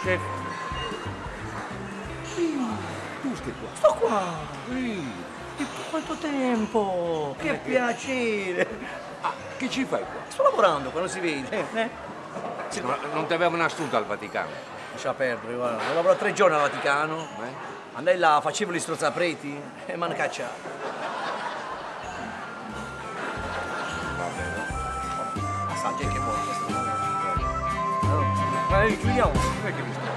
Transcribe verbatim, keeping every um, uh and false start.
chef. Tu stai qua. Sto qua. Sì. E quanto tempo? Che piacere. Ah, che ci fai qua? Sto lavorando, qua non si vede. Eh? Sì, ma non ti avevano assunto al Vaticano? Lascia perdere, guarda. Ho lavorato tre giorni al Vaticano. Eh? Andai là, facevo gli strozzapreti e mi hanno cacciato. Va bene. Assaggia che buono questo. Allora, chiudiamo. Non è che mi stai